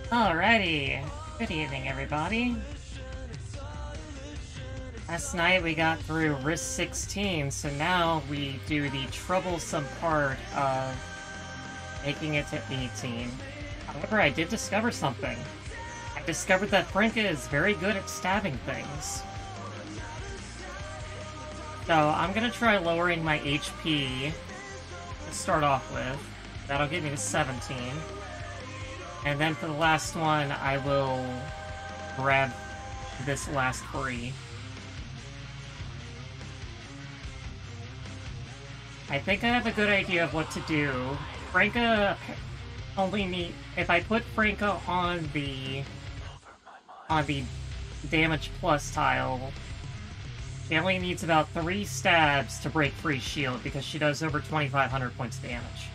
Alrighty. Good evening, everybody. Last night we got through Risk 16, so now we do the troublesome part of making it to 18. However, I did discover something. I discovered that Franka is very good at stabbing things. So I'm gonna try lowering my HP to start off with. That'll get me to 17. And then for the last one, I will grab this last free. I think I have a good idea of what to do. Franka only need if I put Franka on the damage plus tile, she only needs about 3 stabs to break free shield because she does over 2,500 points of damage.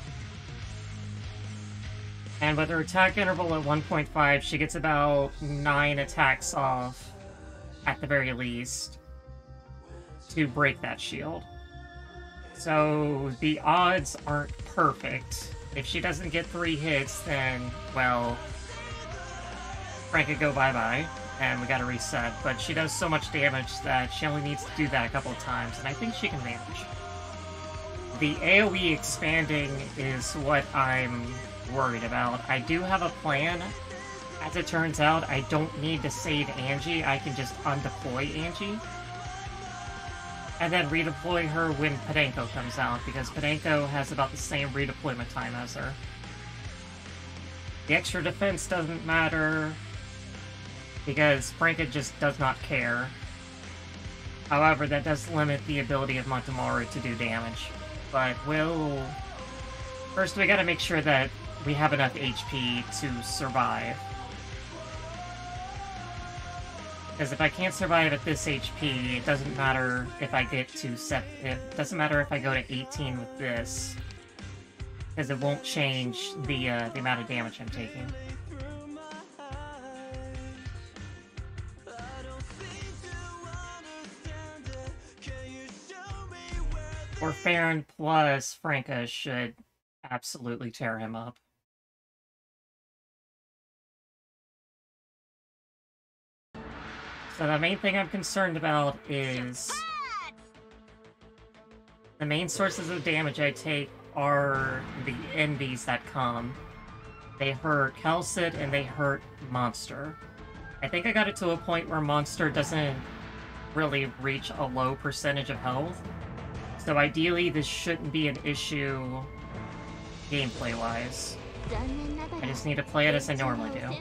And with her attack interval at 1.5, she gets about 9 attacks off, at the very least, to break that shield. So the odds aren't perfect. If she doesn't get 3 hits, then, well, Frank could go bye-bye, and we gotta reset. But she does so much damage that she only needs to do that a couple of times, and I think she can manage. The AoE expanding is what I'm worried about. I do have a plan. As it turns out, I don't need to save Angie, I can just undeploy Angie. And then redeploy her when Podenko comes out, because Podenko has about the same redeployment time as her. The extra defense doesn't matter, because Franka just does not care. However, that does limit the ability of Montemaro to do damage. But we'll... First, we gotta make sure that we have enough HP to survive. Because if I can't survive at this HP, it doesn't matter if I get to it doesn't matter if I go to 18 with this, because it won't change the amount of damage I'm taking. Or Farron plus Franka should absolutely tear him up. So the main thing I'm concerned about is... the main sources of damage I take are the envies that come. They hurt Calcit and they hurt Monster. I think I got it to a point where Monster doesn't really reach a low percentage of health. So ideally this shouldn't be an issue gameplay-wise. I just need to play it as I normally do.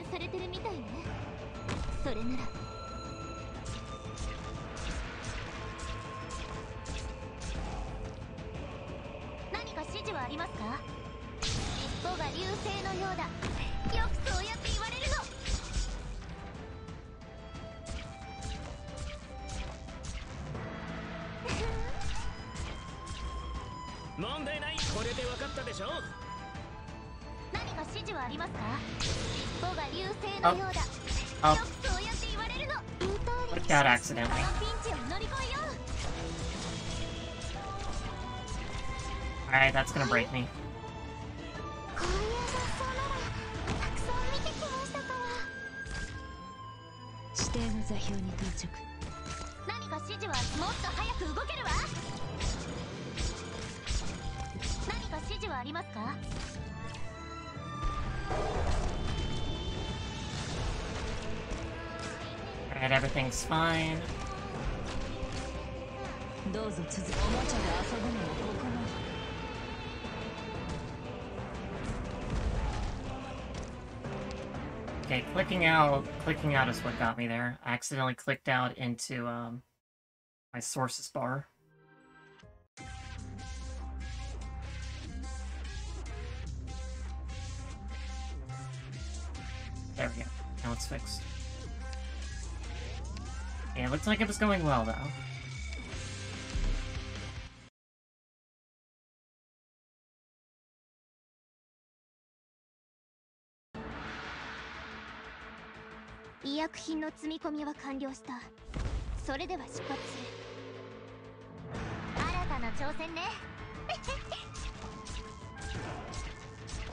Oh. Clicked out accidentally. Alright, that's gonna break me. Alright, everything's fine. Okay, clicking out is what got me there. I accidentally clicked out into my sources bar. There we go. Now it's fixed. Yeah, it looks like it was going well, though.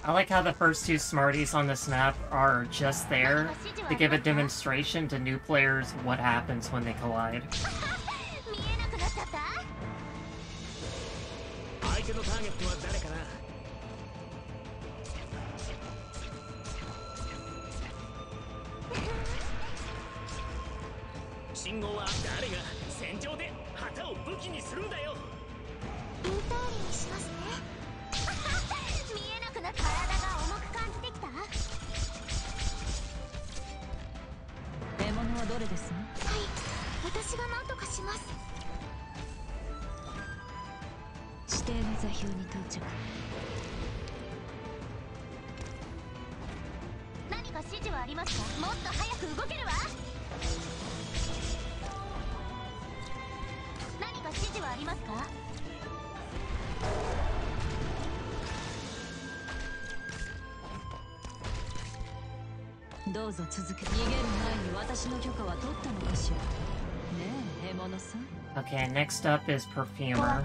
I like how the first two Smarties on this map are just there to give a demonstration to new players what happens when they collide. Okay, next up is Perfumer.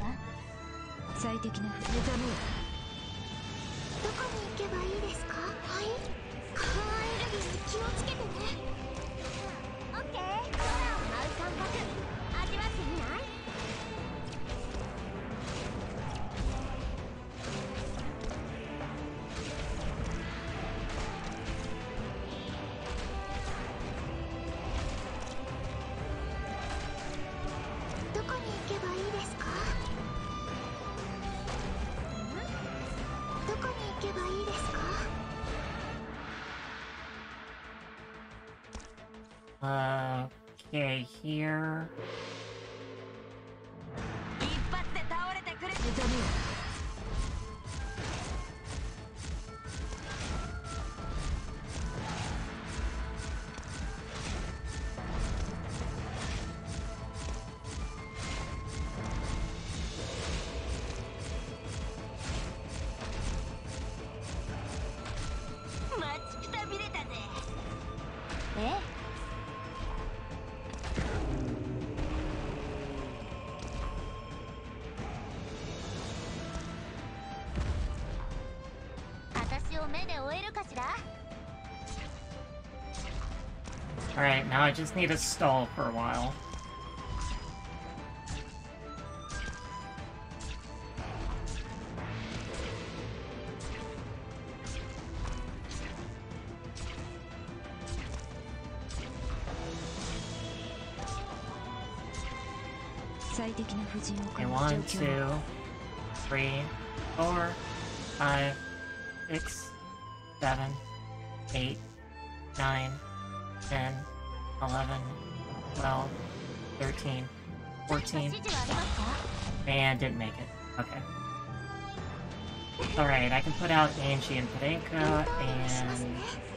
Okay, here. Alright, now I just need to stall for a while. Okay, 1, 2, 3, 4, 5, 6, 7, 8, 9, 10, 11, 12, 13, 14, and didn't make it. Okay. Alright, I can put out Angie and Padenka, and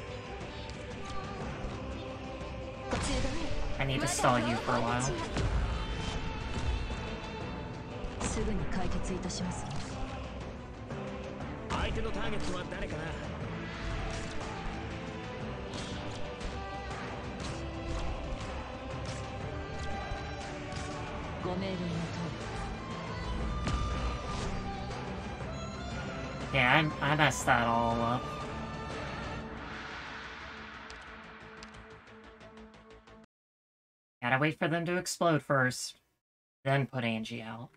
I need to stall you for a while. Yeah, I messed that all up. Gotta wait for them to explode first, then put Angie out.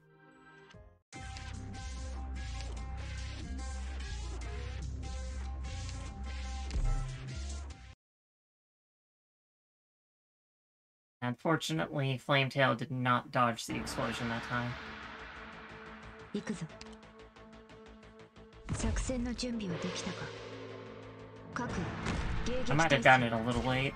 Unfortunately, Flametail did not dodge the explosion that time. I might have done it a little late.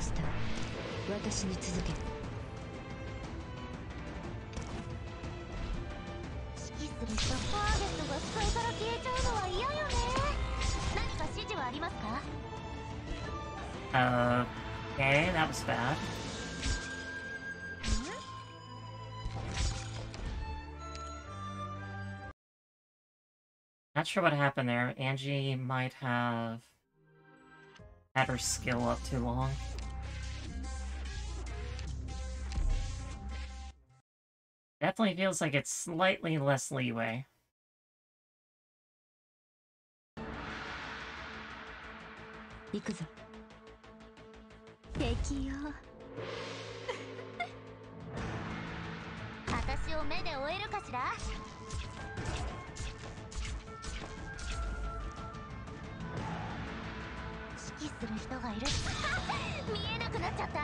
スター、私に続け。 指揮する人、ターゲットが視界から消えちゃうのは嫌よね。何か指示はありますか？ Okay, that was bad. Not sure what happened there. Angie might have had her skill up too long. Definitely feels like it's slightly less leeway. 行くぞ。 敵よ。私を目で追えるかしら？指揮する人がいる。見えなくなっちゃった？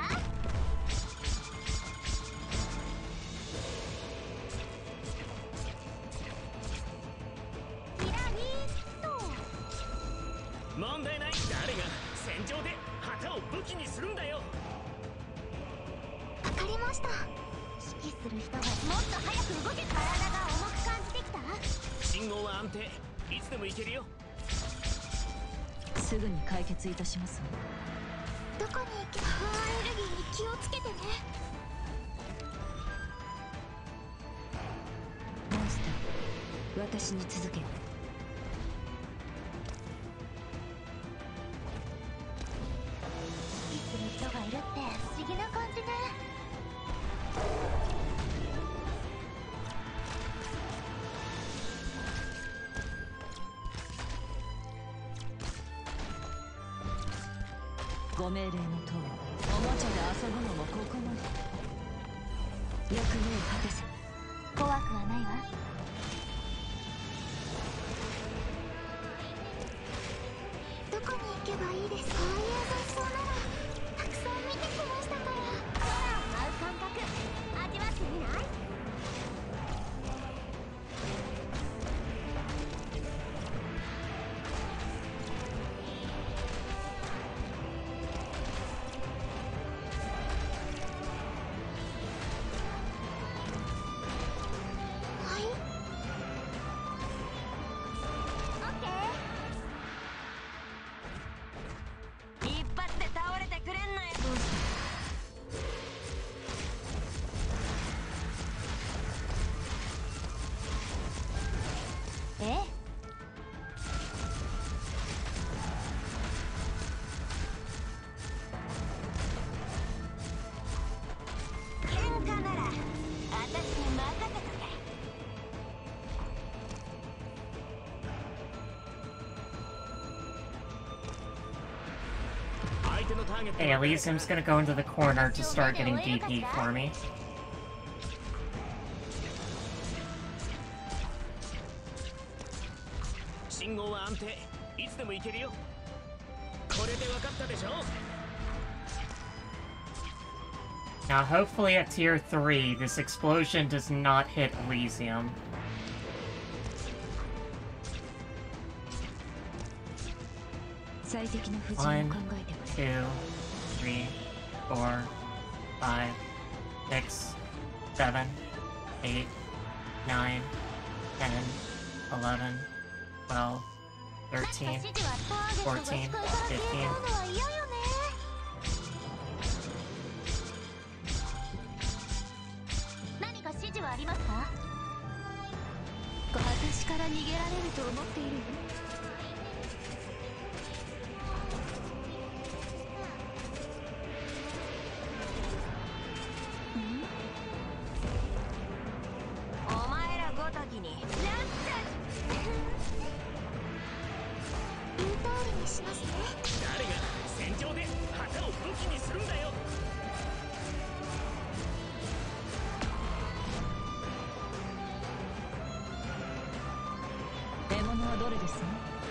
キラリンと。 問題ない。誰が戦場で旗を武器にするんだよ。 わかりました。指揮する人がもっと早く動け。体が重く感じてきた？ 信号は安定。いつでも行けるよ。 すぐに解決いたしますわ。 どこに行けばアレルギーに気をつけてね。 モンスター、私に続け。 指揮する人がいるって不思議な感じね。 ご命令の通り、おもちゃで遊ぶのもここまで。役目を果たせ。 怖くはないわ。どこに行けばいいですか？ああいう雑草ならたくさん見てきましたから。空を舞う感覚味わってみない？はい。オッケー。 一発で倒れてくれんなよ。 ええ。 喧嘩なら私に任せとけ。 相手のターゲット Hey, Elysium's gonna go into the corner to start getting DP for me. 信号は安定。いつでも行けるよ。これで分かったでしょ。 Now, hopefully at tier 3, this explosion does not hit Elysium. 最適な布陣を考 1, えてくれ。 2, 3, 4, 5, 6, 7, 8, 9, 10, 11, 12, 13, 指示はターゲットが視界から消えちゃうのは嫌よね。何か指示はありますか？ 私から逃げられると思っているよ。お前らごときになんて言う通りにしますね。 誰が戦場で旗を武器にするんだよ。 獲物はどれですね。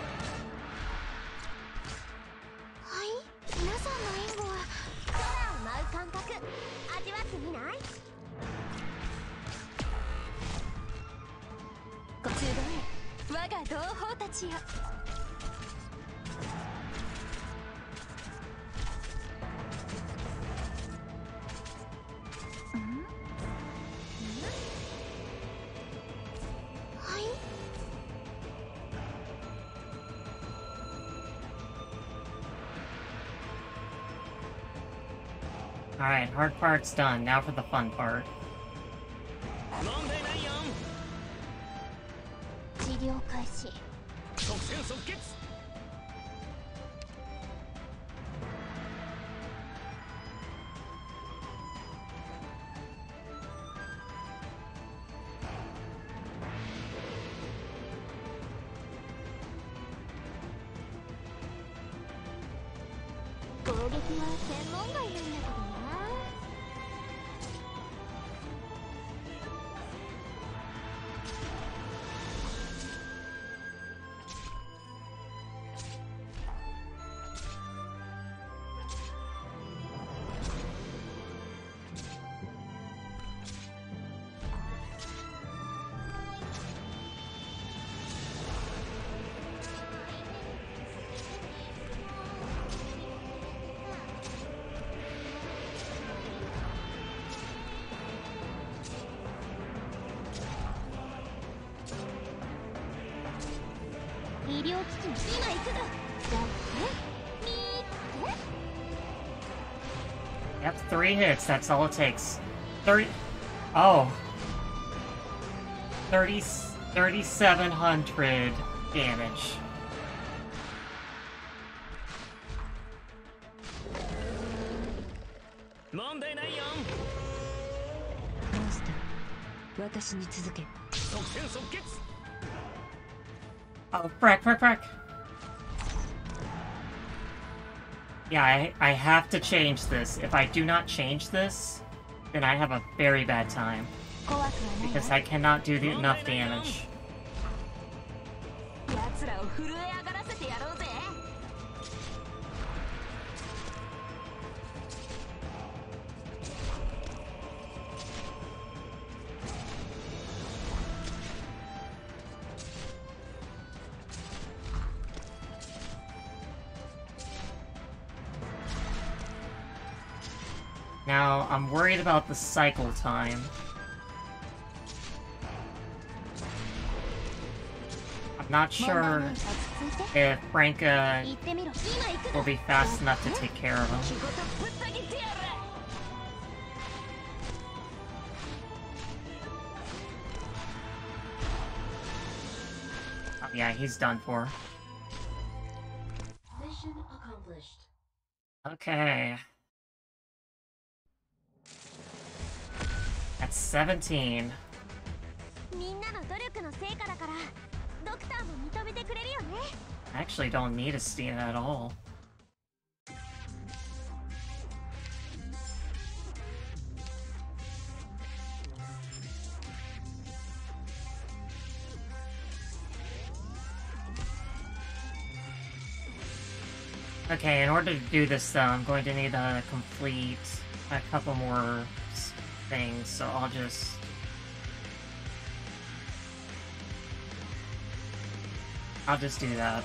はい。皆さんの援護は空を舞う感覚味わってみない？ こちらへ我が同胞たちよ。 Alright, hard part's done. Now for the fun part. 問題ないよ。 治療開始。 即戦即決。 攻撃は専門外なんだけどな。医療機器の今行くぞ。だってみーって Yep, 3 hits. That's all it takes. 30. Oh. 3,700 damage. 問題ないよ。 モンスター、私に続け。 即戦即決。 Oh, frack. Yeah, I have to change this. If I do not change this, then I have a very bad time. 怖くはない Because I cannot do enough damage. 奴らを震え上がらせてやろうぜ。 Now, I'm worried about the cycle time. I'm not sure if Franca 行ってみろ。今行く will ぞ。 be fast enough to take care of him. 仕事ぶった切ってやる。 Oh, yeah, he's done for. Mission accomplished. Okay. That's 17. みんなの努力の成果だからドクターも認めてくれるよね。 I actually don't need a Stina at all. Okay, in order to do this though, I'm going to need to complete a couple more things, so I'll just... do that.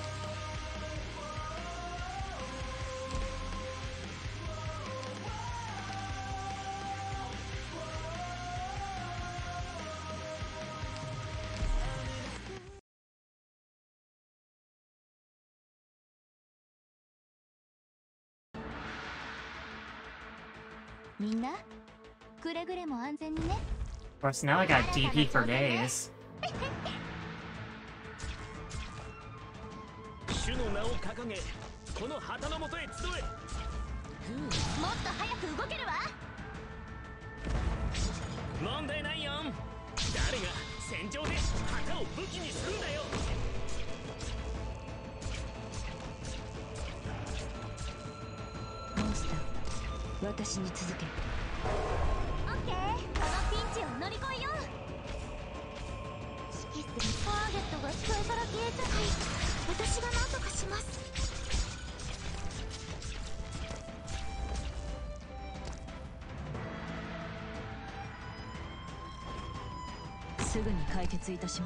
Of course, now I got DP for days. 主の名を掲げ、この旗の元へ集え。 もっと早く動けるわ。 問題ないよ。誰が戦場で旗を武器にするんだよ。 モンスター、私に続け。 オッケー、このピンチを乗り越えよう。指揮するターゲットが視界から消えちゃって、私が何とかします。 すぐに解決いたします。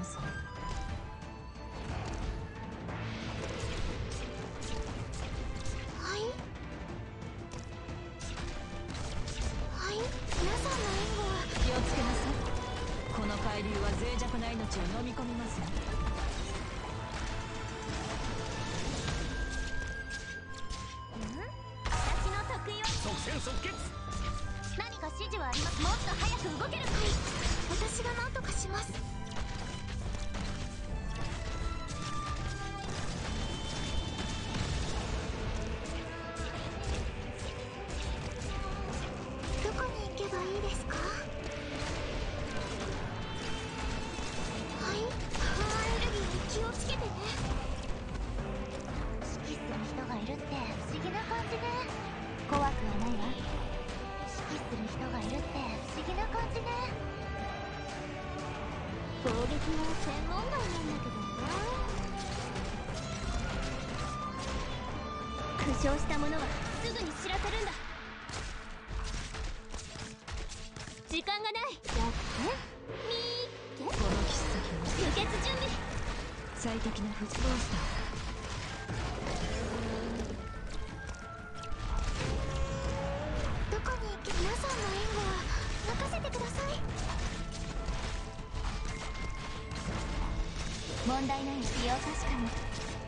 気をつけなさい。この海流は脆弱な命を飲み込みますよ。 私の得意は即戦即決。 何か指示はあります。もっと早く動ける。はい、私が何とかします。どこに行けばいいですか？はい、アレルギーに気をつけてね。指揮する人がいるって不思議な感じね。怖くはないわ。指揮する人がいるって不思議な感じね。攻撃は専門外なんだけどな。負傷した者はすぐに知らせるんだ。時間がない。だってみーけ、この切っ先は輸血準備。最適なフットモンスター。どこに行け、皆さんの援護は任せてください。問題ない。使用確かに。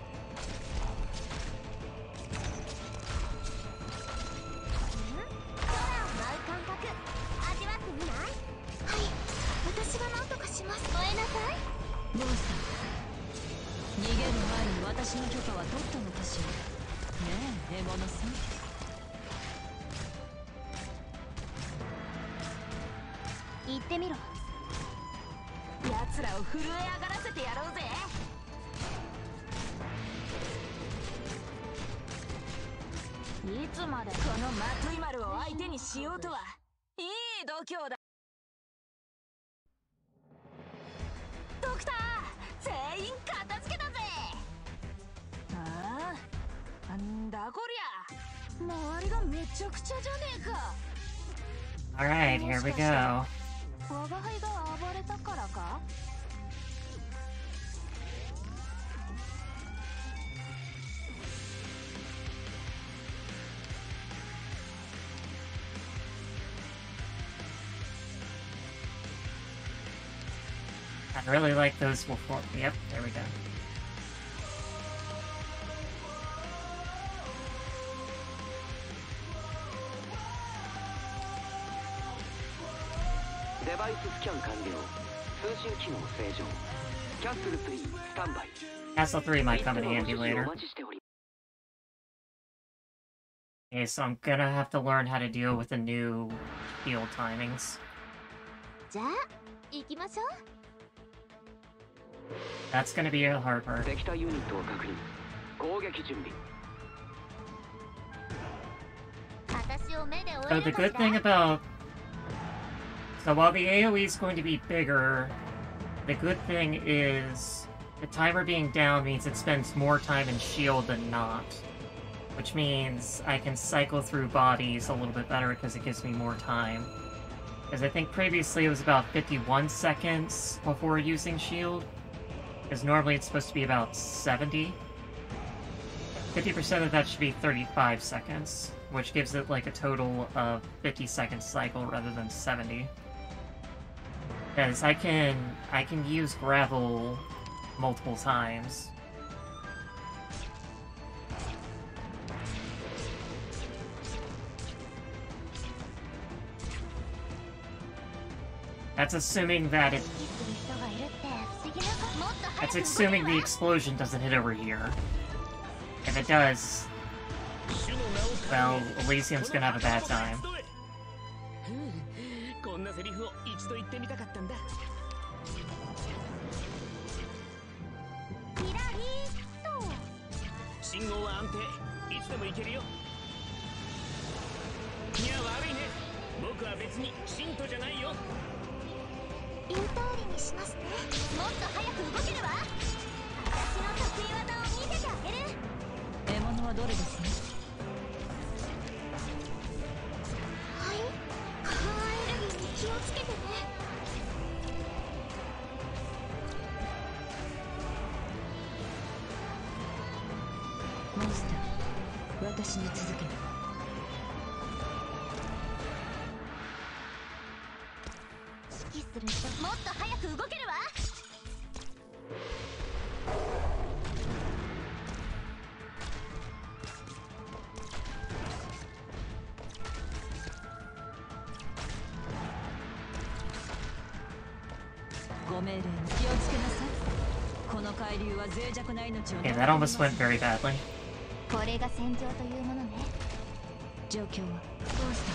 空を舞う感覚味わってみない？はい、私が何とかします。燃えなさい。 モンスター、逃げる前に私の許可は取ったのかしら。ねえ、獲物さん。 言ってみろ。 奴らを震え上がらせてやろうぜ。いつまでこのマトイマルを相手にしようとは。いい度胸だ。ドクター、全員片付けたぜ。ああ、なんだこりゃ。周りがめちゃくちゃじゃねえか。 Alright, here we go. 我が輩が暴れたからか？ I really like those before. Yep, there we go. デバイススキャン完了。通信機能正常。キャッスル3スタンバイ。 Castle 3 might come in handy later. お待ちしており。 Okay, so I'm gonna have to learn how to deal with the new field timings. じゃあ行きましょう。 That's gonna be a hard part. 敵対ユニットを確認。攻撃準備。 私を目で追 So え the るか good し thing ら？ about... So while the AoE is going to be bigger, the good thing is the timer being down means it spends more time in shield than not. Which means I can cycle through bodies a little bit better because it gives me more time. Because I think previously it was about 51 seconds before using shield. Because normally it's supposed to be about 70. 50% of that should be 35 seconds, which gives it like a total of 50 second cycle rather than 70. Because I can use gravel multiple times. That's assuming that it... That's assuming the explosion doesn't hit over here. If it does, well, Elysium's gonna have a bad time. こんなセリフを一度言ってみたかったんだ。 キラリーと信号は安定。いつでも行けるよ。いや悪いね。僕は別に信徒じゃないよ。 言う通りにしますね。もっと早く動けるわ。私の得意技を見せてあげる。 獲物はどれですね。 はい、カーアレルギーに気をつけてね。 モンスター、私に続け。 指揮する人、もっと早く動けるわ。 ご命令に気をつけなさい。この海流は脆弱な命を。 Okay, that almost went very badly. これが戦場というものね。 状況はどうした？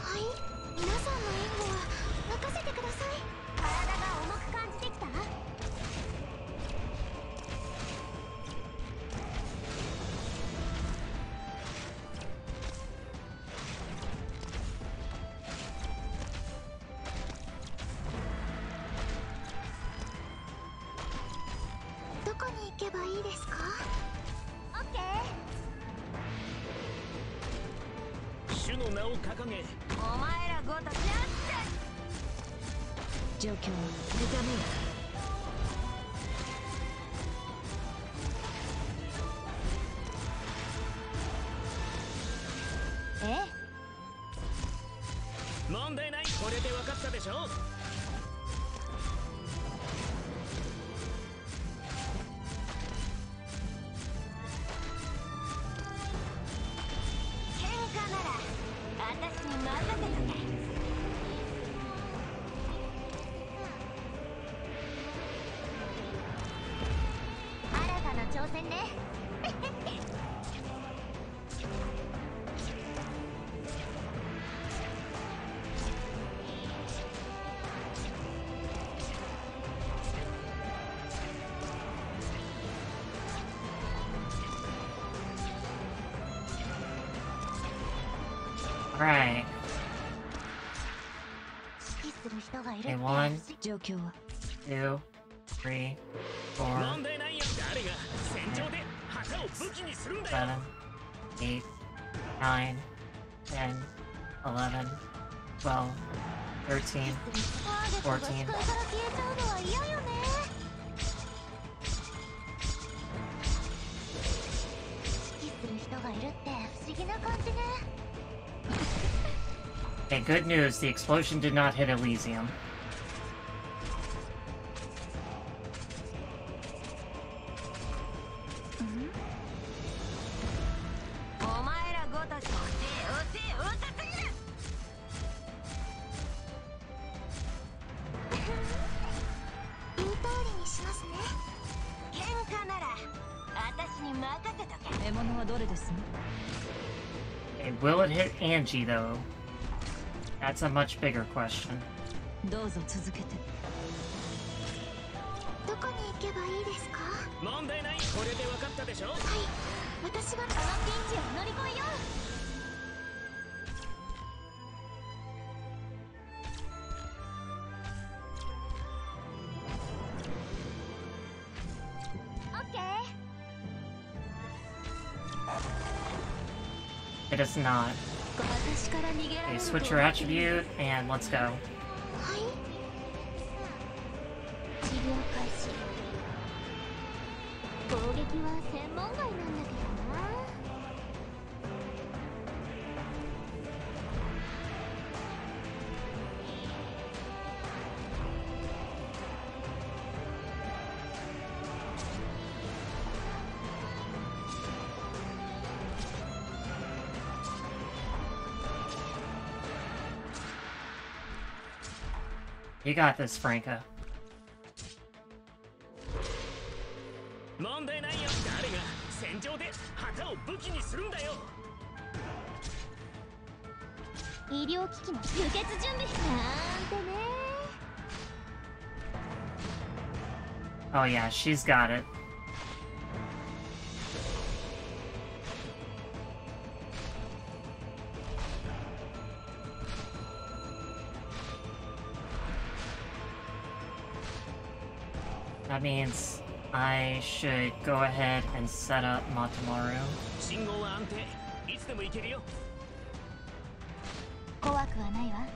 はい、皆さんの援護は任せてください。体が重く感じてきた？どこに行けばいいですか？オッケー。 主の名を掲げ、 お前らごときなって。状況は痛みえ？ 問題ない。これで分かったでしょ。 喧嘩なら私に任せとけ。新たな挑戦ね。 Alright. 指揮する人がいるって。 Okay, 1, 状況は 2, 3, 4, 問題ないよ。誰が戦場で旗を武器にするんだよ。 7, 8, 9, 10, 11, 12, 13, ターゲットが視界から消えちゃうのは嫌よね。指揮する人がいるって不思議な感じね。 Okay, good news. The explosion did not hit Elysium. お前らごときおたつぎる。 言う通りにしますね。 喧嘩なら私に任せとけ。獲物はどれですね？ Okay, will it hit Angie, though? That's a much bigger question. どうぞ続けて。 どこに行けばいいですか？ 問題ない。これで分かったでしょ。 はい、私がこのピンチを乗り越えよう。オッケー。 It is not. 私から逃げられ Okay, ると。 switch your attribute, and let's go. はい。治療開始。攻撃は専門外なんだけどな。 You got this, Franca. 問題ないよ。誰が戦場で旗を武器にするんだよ。 医療機器の輸血準備なんてね。 Oh yeah, she's got it. That means I should go ahead and set up Matamaru. 信号は安定。いつでも行けるよ。 怖くはないわ。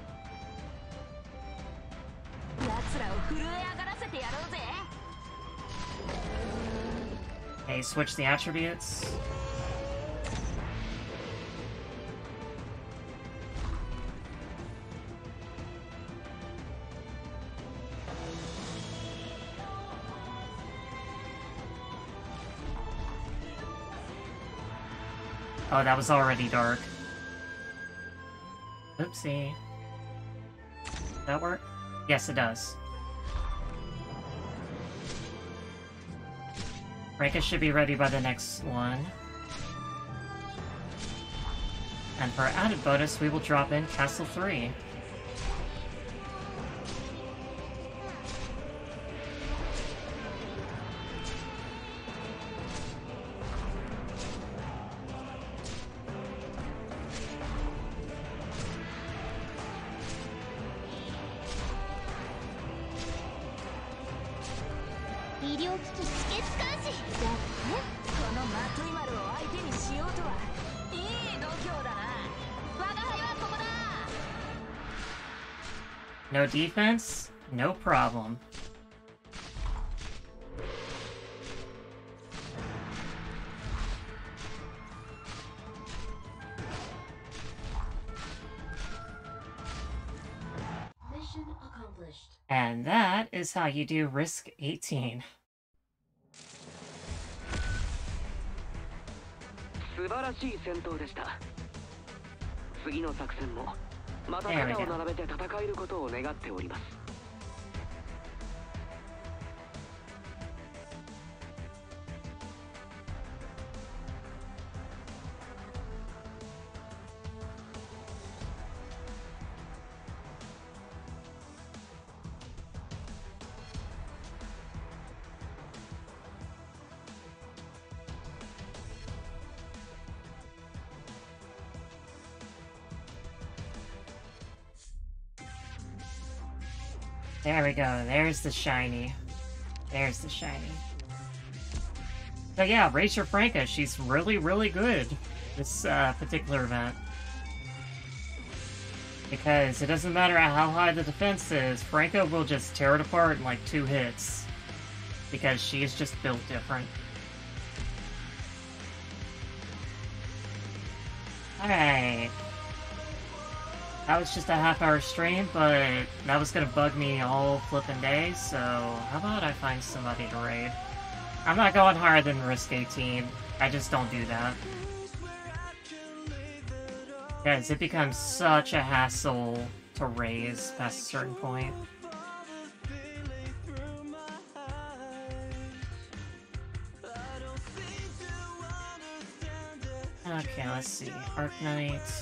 奴らを震え上がらせてやろうぜ。 Okay, switch the attributes. Oh, that was already dark. Oopsie. Does that work? Yes, it does. Franka should be ready by the next one. And for added bonus, we will drop in Castle 3. No defense? No problem. Mission accomplished. And that is how you do Risk 18. 素晴らしい戦闘でした。次の作戦もまた肩を並べて戦えることを願っております。 There we go. There's the shiny. There's the shiny. So yeah, Racer Franka, she's really, really good this particular event. Because it doesn't matter how high the defense is, Franka will just tear it apart in like 2 hits. Because she is just built different. Alright. That was just a half-hour stream, but that was gonna bug me all flippin' day, so how about I find somebody to raid? I'm not going higher than Risk 18. I just don't do that. Because it becomes such a hassle to raise past a certain point. Okay, let's see. Arknights.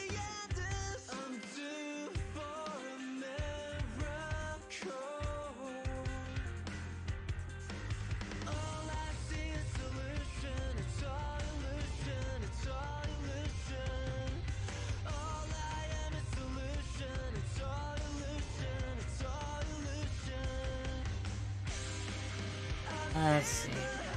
Let's see.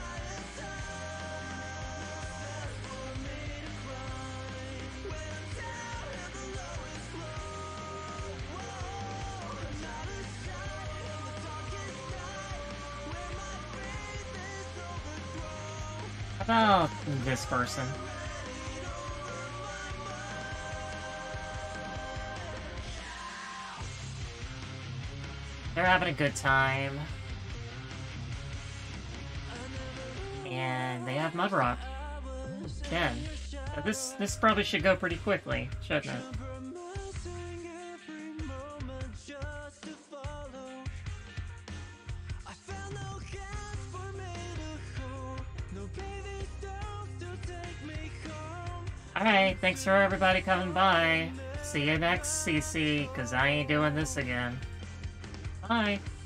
How about this person? They're having a good time. And they have Mudrock. Again. This probably should go pretty quickly, shouldn't it? Alright, thanks for everybody coming by. See you next CC, because I ain't doing this again. Bye!